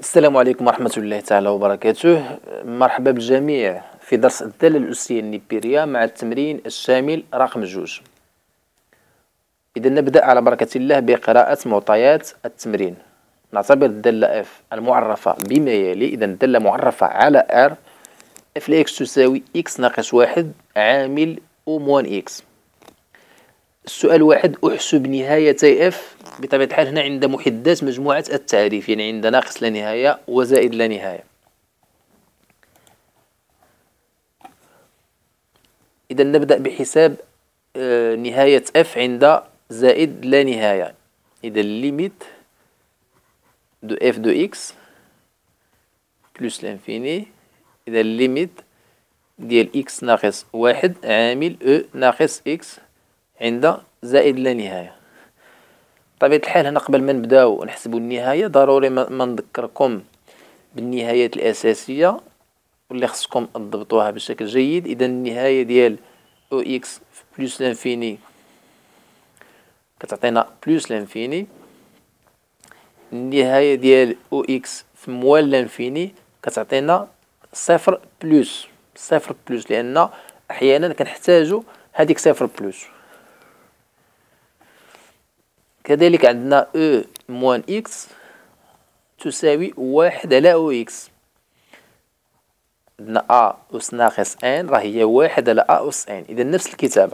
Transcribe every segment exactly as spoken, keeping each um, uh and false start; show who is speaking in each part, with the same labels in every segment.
Speaker 1: السلام عليكم ورحمة الله تعالى وبركاته. مرحبا بالجميع في درس الدالة الأسية النيبيرية مع التمرين الشامل رقم جوج. إذا نبدأ على بركة الله بقراءة معطيات التمرين. نعتبر الدالة F المعرفة بما يلي. إذا الدالة معرفة على R F لإكس تساوي إكس ناقص واحد عامل أو موان إكس. السؤال واحد: أحسب نهايتي اف. بطبيعة الحال هنا عند محدات مجموعة التعريف، يعني عند ناقص لا نهاية وزائد لا نهاية. إذا نبدأ بحساب نهاية اف عند زائد لا نهاية. إذا ليميت دو اف دو اكس بلس لانفيني. إذا ليميت ديال اكس ناقص واحد عامل او ناقص اكس عند زائد لا نهاية. بطبيعة الحال هنا قبل ما نبداو نحسبوا النهاية ضروري ما نذكركم بالنهايات الأساسية واللي خصكم تضبطوها بشكل جيد. إذا النهاية ديال او اكس بلس لانفيني كتعطينا بلس لانفيني. النهاية ديال او اكس في موال لانفيني كتعطينا صفر بلس صفر بلس، لأن أحيانا كنحتاجو هاديك صفر بلس. كذلك عندنا او موان اكس تساوي واحد على او اكس. عندنا ا أس ناقص ان راه هي واحد على ا أس ان. إذا نفس الكتابة.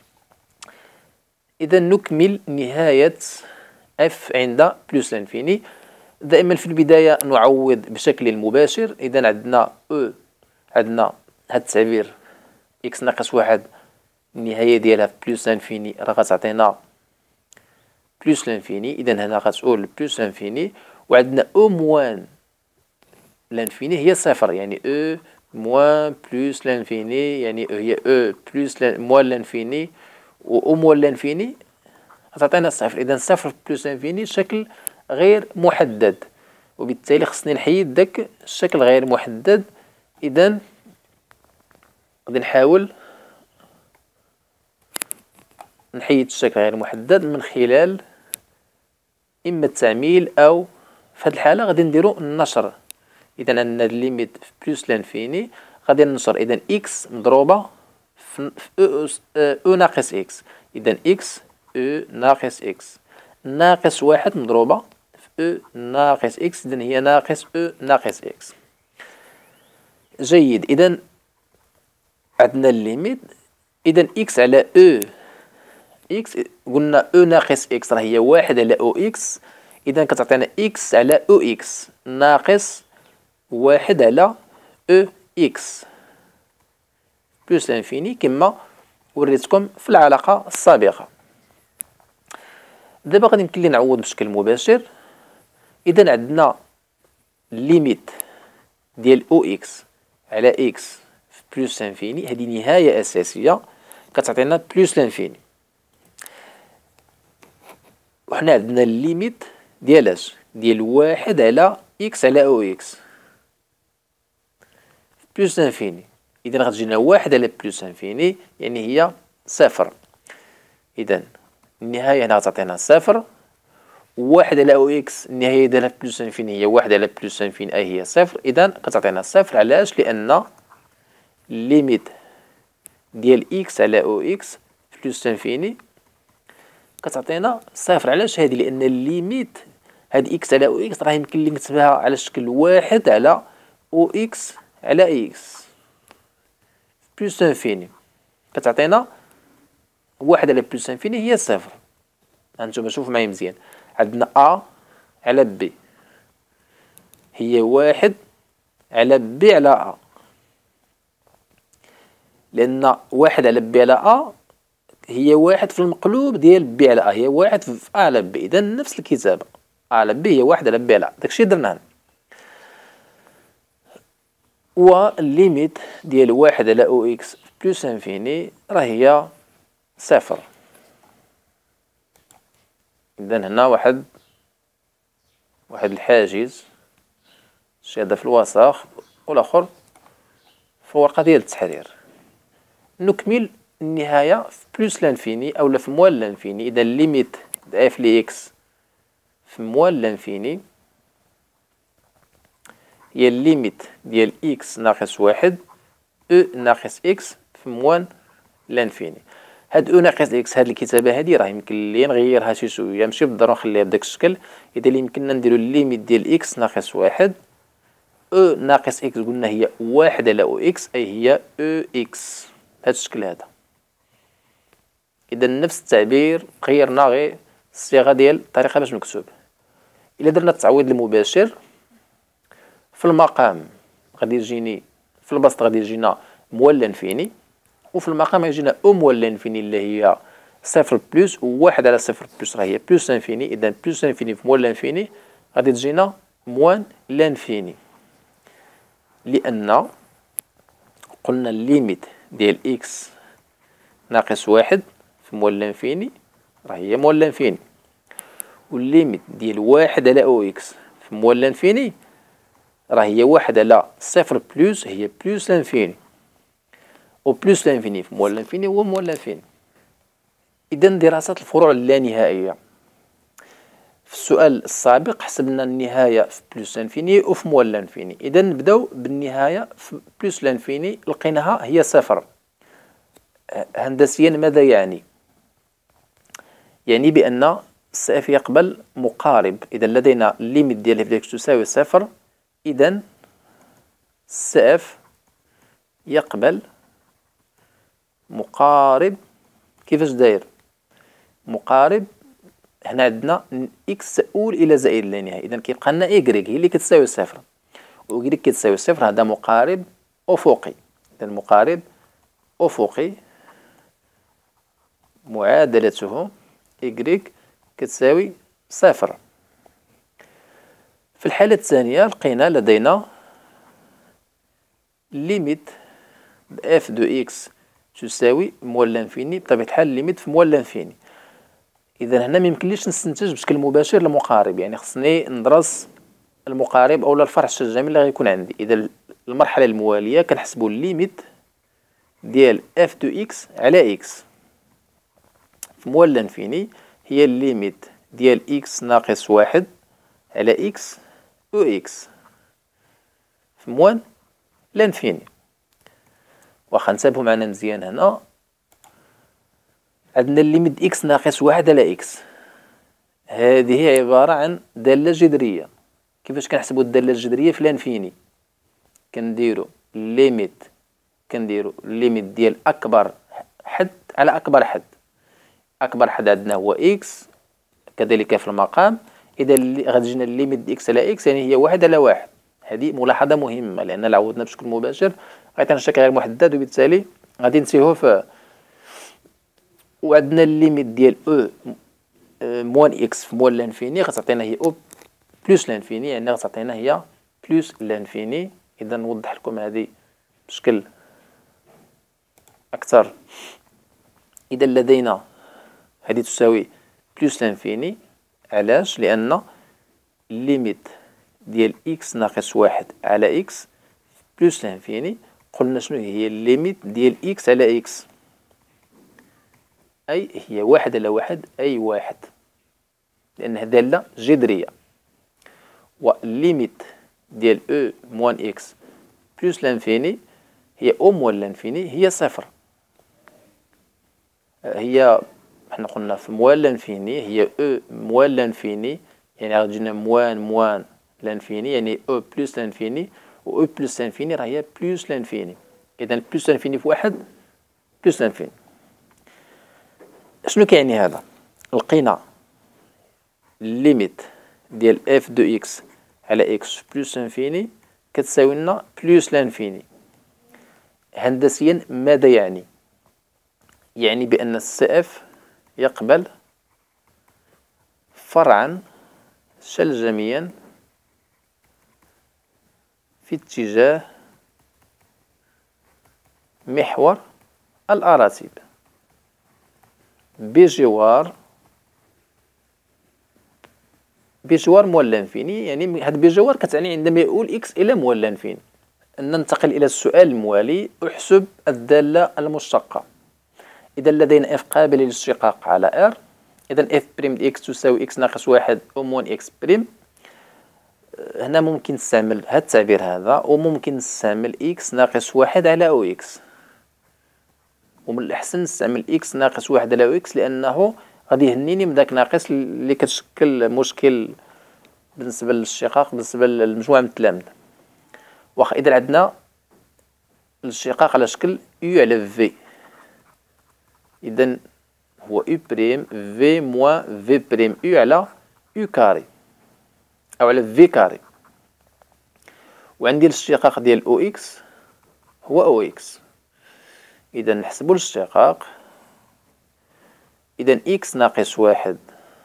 Speaker 1: إذا نكمل نهاية اف عند بلس لانفيني. دائما في البداية نعوض بشكل مباشر. إذا عندنا او عندنا هاد التعبير اكس ناقص واحد النهاية ديالها في بلس لانفيني راه غتعطينا بلس لانفيني. إذا هنا غتقول بلس لانفيني. وعندنا او موان لانفيني هي صفر، يعني او موان بلس لانفيني، يعني هي او بلس موان لانفيني، و او موان لانفيني غتعطينا صفر. إذا صفر بلس لانفيني شكل غير محدد، وبالتالي خصني نحيد داك الشكل غير محدد. إذا غادي نحاول نحيد الشكل غير محدد من خلال إما التعميل أو في هذه الحالة غادي نديرو النشر. إذا عندنا ليميت في بلس لانفيني غادي ننشر. إذا إكس مضروبة في أو, أو ناقص إكس. إذا إكس أو ناقص إكس ناقص واحد مضروبة في أو ناقص إكس. إذا هي ناقص أو ناقص إكس. جيد. إذا عندنا الليميت. إذا إكس على أو إكس قلنا أو ناقص إكس راه هي واحد على أو إكس. إذا كتعطينا إكس على أو إكس ناقص واحد على أو إكس بلس لانفيني كما وريتكم في العلاقة السابقة. دابا غادي يمكن لي نعوض بشكل مباشر. إذا عندنا ليميت ديال أو إكس على إكس في بلس لانفيني، هذه نهاية أساسية كتعطينا بلس لانفيني. وحنا عندنا الليميت ديال اش ديال واحد على إكس على أو إكس بلس لانفيني. إذا غتجينا واحد على بلس لانفيني يعني هي صفر. إذا النهاية هنا غتعطينا صفر. واحد على أو إكس النهاية ديالها بلس لانفيني هي واحد على بلس لانفيني أي هي صفر. إذا كتعطينا صفر. علاش؟ لأن ليميت ديال إكس على أو إكس بلس لانفيني كتعطينا صفر. علاش هادي؟ لأن الليميت هاد إكس على أو إكس راه يمكن لي نكتبها على شكل واحد على أو إكس على إكس بلس لانفيني كتعطينا واحد على بلس لانفيني هي صفر. هانتوما شوفوا معايا مزيان. عندنا أ على بي هي واحد على بي على أ، لأن واحد على بي على أ هي واحد في المقلوب ديال بي على أ، هي واحد في أ على بي. إذا نفس الكتابة أ على بي هي واحد على بي على أ. داكشي درنا هنا. والليميت ديال واحد على أو إكس بلس انفيني راه هي صفر. إذا هنا واحد واحد الحاجز، شي هذا في الوسط والآخر في الورقة ديال التحرير. نكمل النهاية في بلس لانفيني أو في موال لانفيني. إذا ليميت اف لإكس في موال لانفيني هي الليميت ديال إكس ناقص واحد أو ناقص إكس في موان لانفيني. هاد أو ناقص إكس هاد الكتابة هادي راه يمكن لي نغيرها شي شوية، ماشي بالضرورة نخليها بداك الشكل. إذا اللي يمكننا نديرو الليميت ديال إكس ناقص واحد أو ناقص إكس، قلنا هي واحد على أو إكس، أي هي أو إكس بهاد الشكل هذا. إذا نفس التعبير غيرنا غير الصيغة ديال الطريقة باش مكتوب. إلا درنا التعويض المباشر في المقام غادي يجيني في البسط غادي يجينا موال لانفيني، وفي المقام يجينا أو موال لانفيني اللي هي صفر بلوس وواحد على صفر بلوس راه هي بلوس لانفيني. إذا بلوس لانفيني في موال لانفيني غادي تجينا موان لانفيني، لأن قلنا الليميت ديال إكس ناقص واحد في موال لانفيني راه هي موال لانفيني، والليميت ديال واحد على أو إكس في موال لانفيني راه هي واحد على صفر بلوس هي بلوس لانفيني، و بلوس لانفيني في موال لانفيني هو موال لانفيني. إذا دراسة الفروع اللانهائية في السؤال السابق حسبنا النهاية في بلوس لانفيني وفي موال لانفيني. إذا نبداو بالنهاية في بلوس لانفيني، لقيناها هي صفر. هندسيا ماذا يعني؟ يعني بأن السقف يقبل مقارب. إذا لدينا الليميت ديال اف تساوي صفر، إذا السقف يقبل مقارب. كيفاش داير مقارب؟ هنا عندنا إكس تؤول إلى زائد لا نهاية، إذا كيبقى لنا إيكغيك هي اللي كتساوي صفر، و إيكغيك كتساوي صفر، هذا مقارب أفقي. إذا مقارب أفقي معادلته إيكغيك كتساوي صفر. في الحالة الثانية لقينا لدينا ليميت اف دو إكس تساوي موال لانفيني، بطبيعة الحال ليميت في موال لانفيني. إذا هنا ميمكنليش نستنتج بشكل مباشر المقارب، يعني خصني ندرس المقارب أو الفرع الشجامي اللي غيكون عندي. إذا المرحلة الموالية كنحسبو الليميت ديال اف دو إكس على إكس في موال لانفيني هي الليميت ديال إكس ناقص واحد على إكس أو إكس في موال لانفيني. واخا نتابعو معنا مزيان، هنا عندنا الليميت إكس ناقص واحد على إكس، هذه عبارة عن دالة جذرية. كيفاش كنحسبو الدالة الجذرية في لانفيني؟ كنديرو ليميت كنديرو ليميت ديال أكبر حد على أكبر حد. أكبر حد عندنا هو إكس، كذلك في المقام. إذا غادي تجينا الليميت ديال إكس على إكس يعني هي واحد على واحد. هذه ملاحظة مهمة، لأن لو عوضنا بشكل مباشر غيعطينا الشكل غير محدد، وبالتالي غادي نسيوه في. وعندنا الليميت ديال أو موان إكس في موال لانفيني غتعطينا هي أو بلوس لانفيني، يعني غتعطينا هي بلوس لانفيني. إذا نوضح لكم هذه بشكل أكثر. إذا لدينا هذه تساوي بلوس لانفيني، علاش؟ لأن الليميت ديال إكس ناقص واحد على إكس بلوس لانفيني قلنا شنو هي الليميت ديال إكس على إكس، أي هي واحد على واحد أي واحد، لأنها دالة جذرية. والليميت ديال أو موان إكس بلوس لانفيني هي أو موان لانفيني هي صفر. هي حنا قلنا في موال لانفيني هي أو موال لانفيني، يعني غادي تجينا موان موان لانفيني يعني أو بلوس لانفيني، و أو بلوس لانفيني راه هي بلوس لانفيني. إذا بلوس لانفيني في واحد بلوس لانفيني. شنو كيعني هذا؟ لقينا الليميت ديال اف دو إكس على إكس بلوس لانفيني كتساوي لنا بلوس لانفيني. هندسيا ماذا يعني؟ يعني بأن السقف يقبل فرعا شلجميا في اتجاه محور الأراتب بجوار بجوار موال لانفيني. يعني هاد بجوار كتعني عندما يؤول إكس إلى موال لانفيني. ننتقل إلى السؤال الموالي. احسب الدالة المشتقة. إذا لدينا اف قابل للاشتقاق على ار، إذا اف بريم دي إكس تساوي إكس ناقص واحد أو موان إكس بريم. هنا ممكن نستعمل هذا التعبير هذا، وممكن نستعمل إكس ناقص واحد على أو إكس، ومن الأحسن نستعمل إكس ناقص واحد على أو إكس، لأنه غادي يهنيني من داك ناقص اللي كتشكل مشكل بالنسبة للاشتقاق بالنسبة للمجموعة من التلامذة. واخا إذا عندنا الاشتقاق على شكل يو على في، إذا هو يو بريم في موان في بريم يو على يو كاري أو على في كاري، وعندي الاشتقاق ديال أو إكس هو أو إكس. إذا نحسبو الاشتقاق، إذا إكس ناقص واحد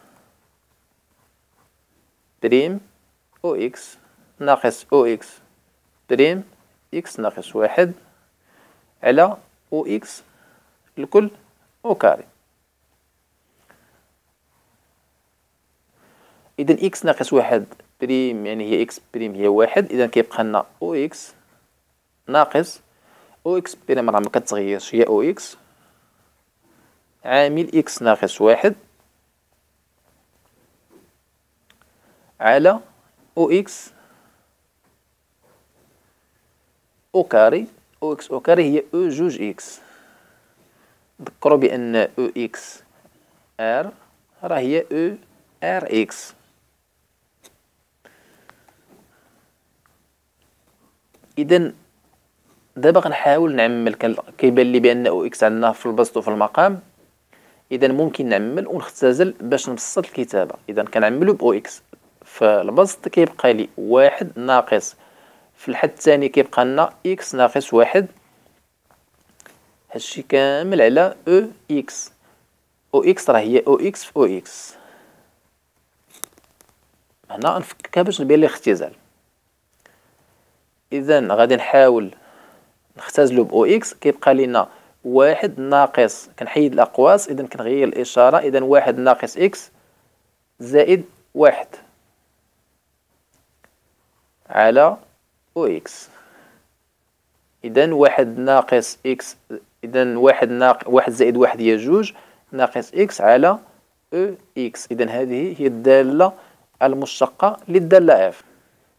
Speaker 1: بريم أو إكس ناقص أو إكس بريم إكس ناقص واحد على أو إكس الكل أو كاري. إذا إكس ناقص واحد بريم يعني هي إكس بريم هي واحد، إذا كيبقى لنا أو إكس ناقص أو إكس بريم راه مكتغيرش هي أو إكس عامل إكس ناقص واحد على أو إكس أو كاري. أو إكس أو كاري هي أو جوج إكس. نذكرو بأن أو إكس آر راه هي أو آر إكس. إذا دابا غنحاول نعمل، كيبان لي بأن أو إكس عندنا في البسط وفي المقام، إذا ممكن نعمل ونختزل باش نبسط الكتابة. إذا كنعملو بأو إكس في البسط كيبقى لي واحد ناقص، في الحد الثاني كيبقى لنا إكس ناقص واحد، هادشي كامل على أو إكس. أو إكس راه هي أو إكس في أو إكس. هنا نفككها باش نبين لي الاختزال. إذا غادي نحاول نختزلو بأو إكس، كيبقى لينا واحد ناقص، كنحيد الأقواس إذا كنغير الإشارة، إذا واحد ناقص إكس زائد واحد على أو إكس. إذا واحد ناقص إكس، إذا واحد ناقص واحد زائد واحد هي جوج ناقص إكس على أو إكس. إذا هذه هي الدالة المشتقة للدالة إف.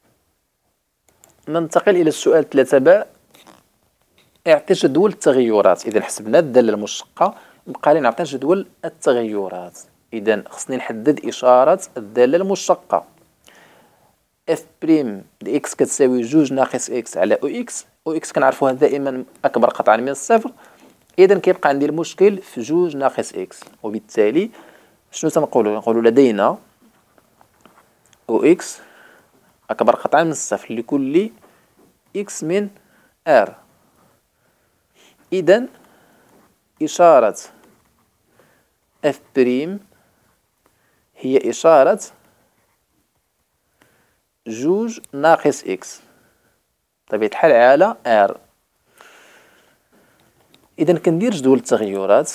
Speaker 1: ننتقل إلى السؤال ثلاثة باء. اعطي جدول التغيرات. إذا حسبنا الدالة المشتقة بقى لي نعطي جدول التغيرات. إذا خصني نحدد إشارة الدالة المشتقة. اف بريم لإكس كتساوي جوج ناقص إكس على أو إكس. أو إكس كنعرفوها دائما أكبر قطعا من الصفر. إذا كيبقى عندي المشكل في جوج ناقص إكس، وبالتالي شنو تنقولو؟ نقولو لدينا أو إكس أكبر قطعا من الصفر لكل إكس من آر. إذا إشارة اف بريم هي إشارة جوج ناقص إكس بطبيعة الحال على آر. إذا كندير جدول التغيرات.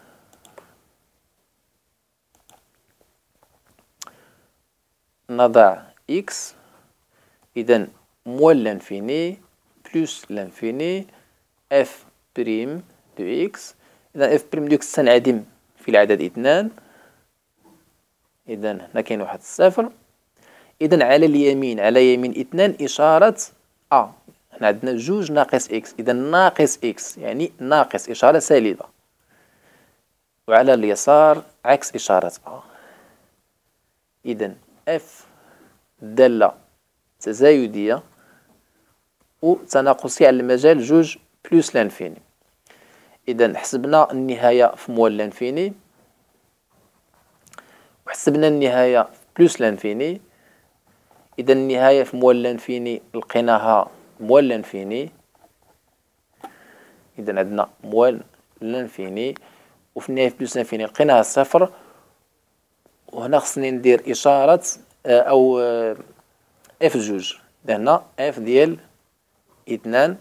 Speaker 1: نضع إكس، إذا موال لانفيني بلس لانفيني اف بريم دو إكس. إذا اف بريم دو إكس تنعدم في العدد اثنان، إذا هنا كاين واحد الصفر. إذا على اليمين على يمين اثنان إشارة أ، هنا عندنا جوج ناقص إكس، إذا ناقص إكس يعني ناقص إشارة سالبة، وعلى اليسار عكس إشارة أ. إذا اف دالة تزايدية وتناقصية على المجال جوج بلس لانفيني. إذا حسبنا النهاية في موال لانفيني وحسبنا النهاية في بلس لانفيني. إذا النهاية في موال لانفيني لقيناها موال لانفيني. إذا عندنا موال لانفيني، وفي النهاية في بلس لانفيني لقيناها صفر. وهنا خصني ندير إشارة أو اف جوج. إذا هنا اف ديال اثنان،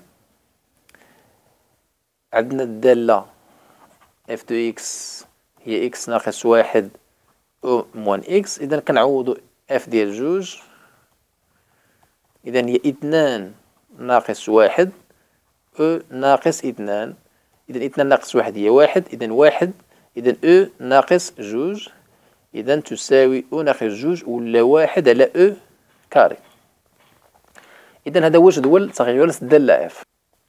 Speaker 1: عندنا الدالة اف دو إكس هي إكس ناقص واحد أو موان إكس. إذا كنعوضو اف ديال جوج، إذا هي اثنان ناقص واحد أو ناقص اثنان. إذا اثنان ناقص واحد هي واحد، إذا واحد، إذا أو ناقص جوج، إذا تساوي أو ناقص جوج ولا واحد على أو كاري. إذا هذا هو جدول تغيرات الدالة اف.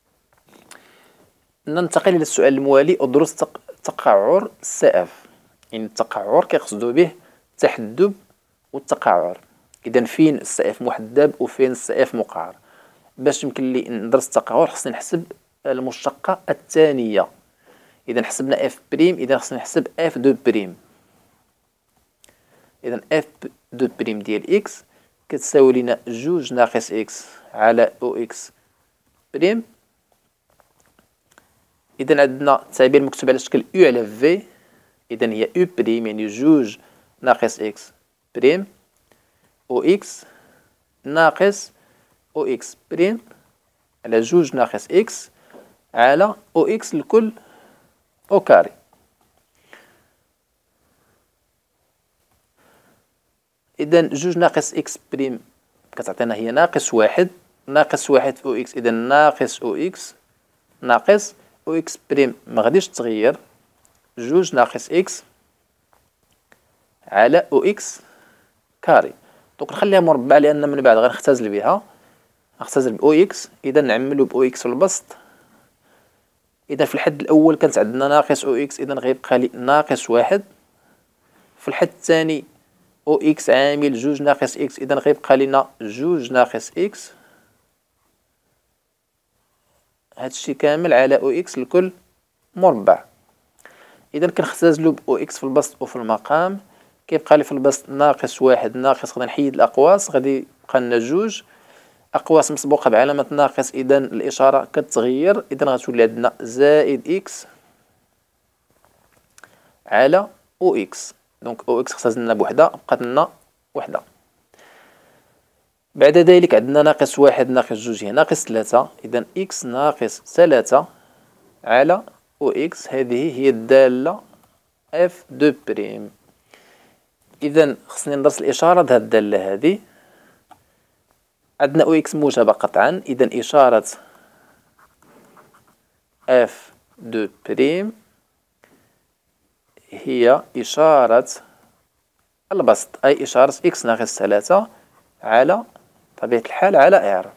Speaker 1: ننتقل إلى السؤال الموالي. أدرس تق... تقعر سي اف. يعني التقعر كيقصدوا به التحدب والتقعر. إذا فين السي اف محدب وفين السي اف مقعر. باش يمكن لي ندرس التقعر خصني نحسب المشتقة الثانية. إذا حسبنا اف بريم، إذا خصني نحسب اف دو بريم. إذا اف دو بريم ديال اكس كتساوي لنا جوج ناقص اكس على او اكس بريم. إذا عندنا التعبير مكتوب على شكل يو على في. إذا هي يو بريم يعني جوج ناقص اكس بريم او اكس ناقص او اكس بريم على جوج ناقص اكس على او اكس الكل او كاري. إذا جوج ناقص اكس بريم كتعطينا هي ناقص واحد، ناقص واحد في او اكس، إذا ناقص او اكس ناقص او اكس بريم ما غاديش تغير، جوج ناقص اكس على او اكس كاري. دونك نخليها مربع لأن من بعد غنختزل بها، نختزل ب او اكس. إذا نعملو ب او اكس في البسط. إذا في الحد الأول كانت عندنا ناقص او اكس، إذا غيبقى لي ناقص واحد. في الحد الثاني او اكس عامل جوج ناقص اكس، إذا غيبقى لنا جوج ناقص اكس. هادشي كامل على او اكس الكل مربع. إذا كنختزلو ب او اكس في البسط وفي المقام. كيبقى لي في البسط ناقص واحد ناقص، غادي نحيد الأقواس، غادي يبقى لنا جوج أقواس مسبوقة بعلامة ناقص. إذا الإشارة كتغير، إذا غتولي عندنا زائد إكس على أو إكس. دونك أو إكس اختزلنا بوحدة، بقات لنا وحدة. بعد ذلك عندنا ناقص واحد ناقص جوج هي ناقص ثلاثة. إذا إكس ناقص ثلاثة على أو إكس، هذه هي الدالة اف دو بريم. إذا خصني ندرس الإشارة د هاد الدالة هذه. عندنا او اكس موجبة قطعا، إذا إشارة اف دو بريم هي إشارة البسط، أي إشارة اكس ناقص ثلاثة على طبيعة الحال على ار.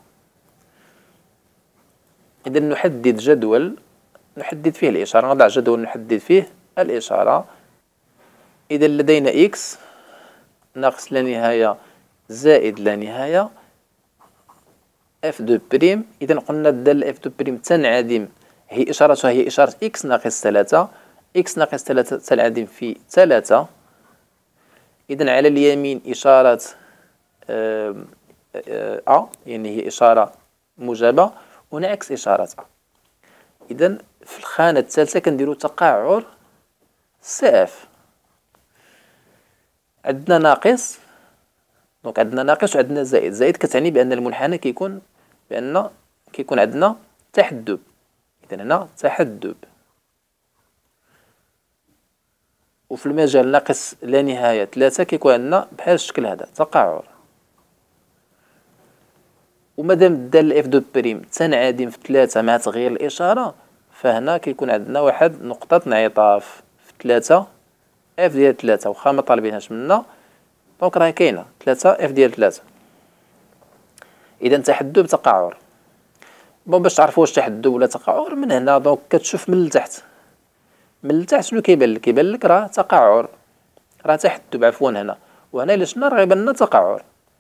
Speaker 1: إذا نحدد جدول نحدد فيه الإشارة، نضع جدول نحدد فيه الإشارة. إذا لدينا اكس ناقص لا نهاية زائد لا نهاية اف دو بريم. إذا قلنا الدالة اف دو بريم تنعدم، هي إشارتها هي إشارة إكس ناقص ثلاثة. إكس ناقص ثلاثة تنعدم في ثلاثة. إذا على اليمين إشارة أ، يعني هي إشارة موجبة، ونعكس إشارة أ. إذا في الخانة الثالثة كنديرو تقعر سي اف. عندنا ناقص، دونك عندنا ناقص وعندنا زائد. زائد كتعني بأن المنحنى كيكون بأن كيكون عندنا تحدب. إذا هنا تحدب. وفي المجال ناقص لا نهاية ثلاثة كيكون عندنا بحال الشكل هذا تقعر. ومادام الدالة اف دو بريم تنعدم في ثلاثة مع تغيير الإشارة، فهنا كيكون عندنا واحد نقطة انعطاف في ثلاثة اف ديال ثلاثة، واخا ما طالبينهاش منا. دونك راه كاينة ثلاثة اف ديال ثلاثة. إذا تحدب تقعر. بون باش تعرفوا واش تحدب ولا تقعر من هنا، دونك كتشوف من التحت. من التحت شنو كيبان لك؟ كيبان لك راه تقعر، راه تحدب عفوا هنا. وهنا إلا شفنا راه غيبان لنا تقعر.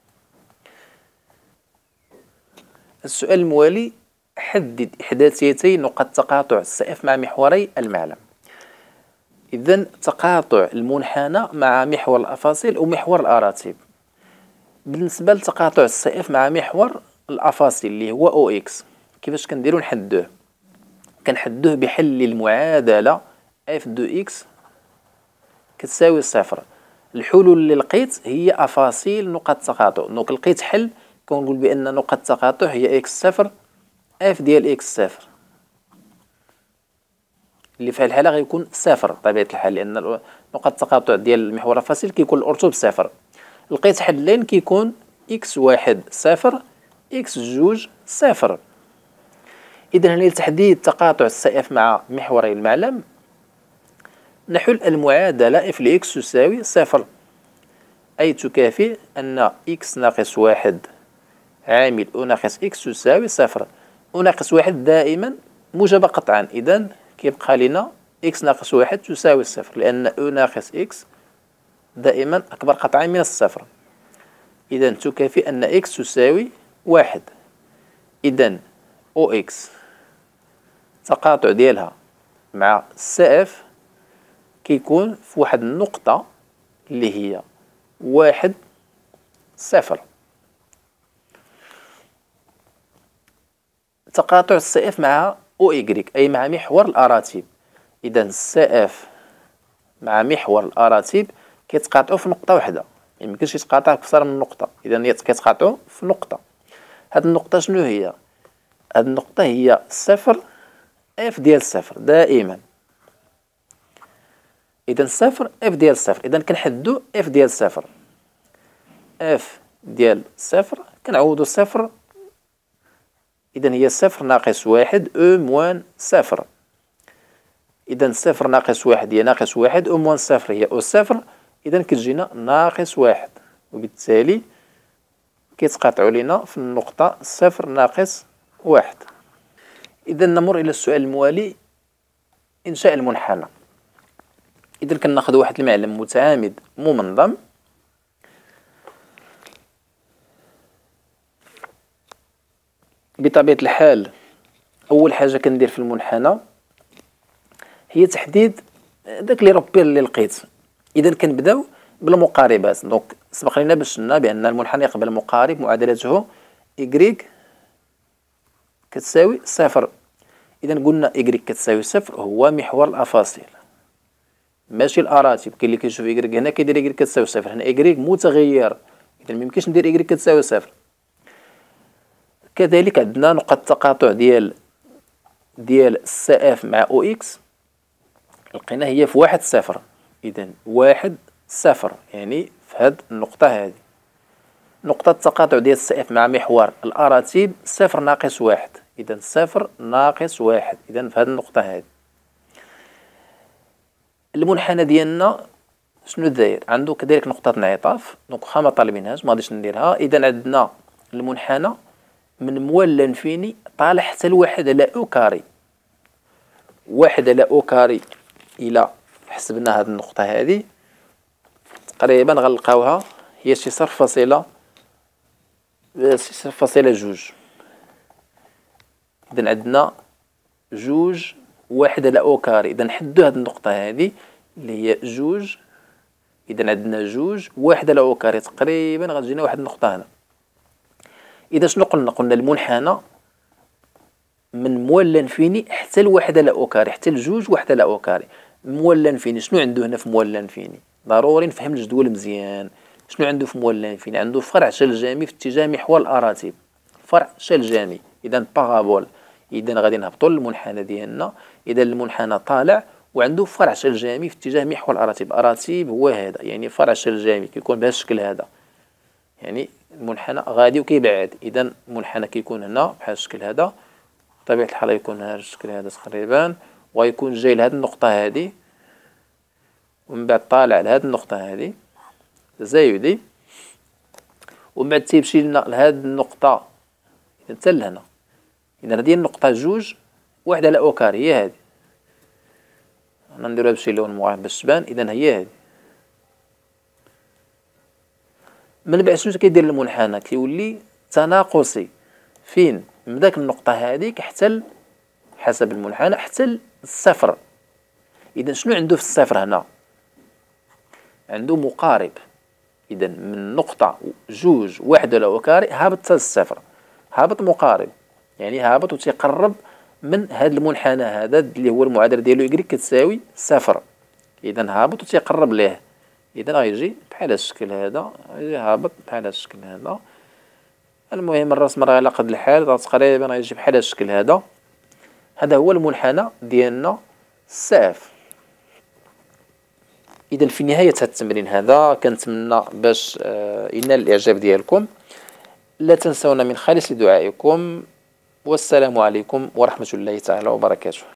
Speaker 1: السؤال الموالي: حدد إحداثيتي نقط تقاطع السي اف مع محوري المعلم. إذا تقاطع المنحنى مع محور الأفاصيل ومحور الأراتب. بالنسبة لتقاطع السي اف مع محور الأفاصيل اللي هو او اكس، كيفاش كنديرو نحدوه؟ كنحدوه بحل المعادلة اف دو اكس كتساوي صفر. الحلول اللي لقيت هي أفاصيل نقط تقاطع. دونك لقيت حل كنقول بأن نقط التقاطع هي اكس صفر اف ديال اكس صفر، اللي في هذه الحالة غيكون صفر بطبيعة الحال، لأن نقط التقاطع ديال المحور الأفاصيل كيكون الأرتوب صفر. لقيت حلين كيكون اكس واحد صفر اكس جوج صفر. إذا هنا لتحديد تقاطع السي اف مع محوري المعلم نحل المعادلة اف لإكس تساوي صفر، أي تكافئ أن إكس ناقص واحد عامل أو ناقص إكس تساوي صفر. أو ناقص واحد دائما موجبة قطعا، إذا كيبقى لنا إكس ناقص واحد تساوي صفر، لأن أو ناقص إكس دائما أكبر قطعا من الصفر. إذا تكافئ أن إكس تساوي واحد. إذا أو إكس التقاطع ديالها مع سي إف كيكون في واحد النقطة اللي هي واحد صفر. تقاطع سي إف مع أو إيكغيك أي مع محور الأراتيب. إذا سي إف مع محور الأراتيب كيتقاطعوا في نقطة واحدة، ميمكنش يتقاطع أكثر من نقطة، إذا كيتقاطعوا في نقطة. هاد النقطة شنو هي؟ هاد النقطة هي صفر اف ديال صفر دائما. إذا صفر اف ديال صفر، إذا كنحدو اف ديال صفر. اف ديال صفر كنعوضو صفر، إذا هي صفر ناقص واحد أو موان صفر. إذا صفر ناقص واحد هي ناقص واحد، أو موان صفر هي أو صفر، إذا كتجينا ناقص واحد، وبالتالي كيتقاطعوا لنا في النقطة صفر ناقص واحد. إذا نمر إلى السؤال الموالي، إنشاء المنحنى. إذا كناخذ واحد المعلم متعامد ممنظم، بطبيعة الحال أول حاجة كندير في المنحنى هي تحديد داك لي روبير اللي لقيت. إذا كنبداو بالمقاربات. دونك سبق لنا باش قلنا بأن المنحنى يقبل مقارب معادلته إكغيك كتساوي صفر. إذا قلنا إكغيك كتساوي صفر هو محور الأفاصيل ماشي الأراتب. كاين اللي كيشوف إكغيك هنا كيدير إكغيك كتساوي صفر، هنا إكغيك متغير، إذا ميمكنش ندير إكغيك كتساوي صفر. كذلك عندنا نقطة التقاطع ديال ديال سي إف مع أو إكس لقينا هي في واحد صفر. إذا واحد صفر يعني في هاد النقطة هذه. نقطة التقاطع ديال سي إف مع محور الأراتب صفر ناقص واحد، إذا صفر ناقص واحد، إذا في هاد النقطة هذه. المنحنى ديالنا شنو داير؟ عنده كذلك نقطة انعطاف، دونك واخا ما طالبينهاش ما غاديش نديرها. إذا عندنا المنحنى من موال لانفيني طالع حتى لواحد على أو كاري. واحد على أو كاري إلى حسبنا هاد النقطة هذه تقريبا غنلقاوها هي شي صفر فاصلة شي صفر فاصلة جوج. إذا عندنا جوج واحد على أو كاري، إذا نحدو هاد النقطة هذه اللي هي جوج. إذا عندنا جوج واحد على أو كاري تقريبا غتجينا واحد النقطة هنا. إذا شنو قلنا؟ قلنا المنحنى من موال لانفيني حتى لواحد على أو كاري، حتى لجوج واحد على أو كاري. موال لانفيني شنو عنده هنا في موال لانفيني؟ ضروري نفهم الجدول مزيان. شنو عنده في موال لانفيني؟ عنده فرع شلجامي في اتجاه محور الأراتب، فرع شلجامي، إذا بارابول. إذا غادي نهبطوا للمنحنى ديالنا. إذا المنحنى طالع وعنده فرع شلجامي في اتجاه محور الأراتب. الأراتب هو هذا، يعني فرع شلجامي كيكون بهذا الشكل هذا، يعني المنحنى غادي وكيبعد. إذا المنحنى كيكون هنا بحال الشكل هذا، بطبيعة الحال يكون هذا الشكل هذا تقريبا، ويكون جاي لهاد النقطة هذه، ومن بعد طالع لهاد النقطة هذه تزايدي، ومن بعد تيمشي لنا لهاد النقطة حتى لهنا. إذا هذه النقطة جوج واحد على أو كاري هي هذه. أنا نديروها بشي لون موضح باش تبان. إذا هي هذه. من بعد شنو كيدير المنحنى؟ كيولي تناقصي فين؟ من داك النقطة هذيك حتى حسب المنحنى حتى الصفر. إذا شنو عنده في الصفر هنا؟ عنده مقارب. إذا من نقطة جوج واحد على أو كاري هابط حتى الصفر، هابط مقارب، يعني هابط وتيقرب من هذا المنحنى هذا اللي هو المعادلة ديالو إكغيك كتساوي صفر. إذا هابط وتيقرب ليه. إذا غيجي بحال هذا الشكل هذا، غيجي هابط بحال هذا الشكل هذا. المهم الرسم راه على قد الحال تقريبا غيجي بحال هذا الشكل هذا. هذا هو المنحنى ديالنا ساف. إذا في نهاية هذا التمرين هذا كنتمنى باش ينال الإعجاب ديالكم. لا تنسونا من خالص دعائكم، والسلام عليكم ورحمة الله تعالى وبركاته.